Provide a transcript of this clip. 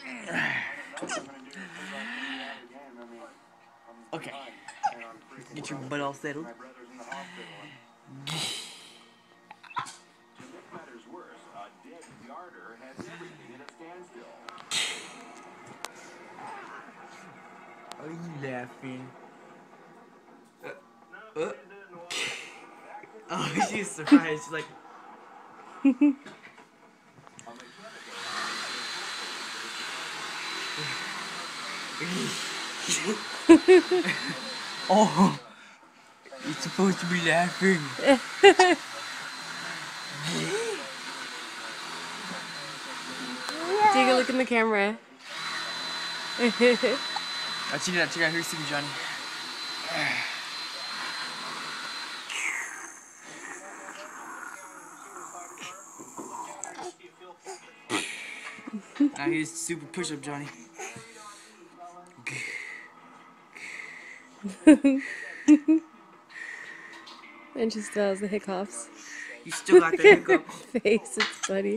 Okay. Get your butt all settled. Are you laughing? Oh, she's surprised. She's like, oh, you're supposed to be laughing. Take a look in the camera. Check it out. Here's Super Johnny. Now here's super push-up Johnny. And she still has the hiccups. You still got the hiccup. Face, it's funny.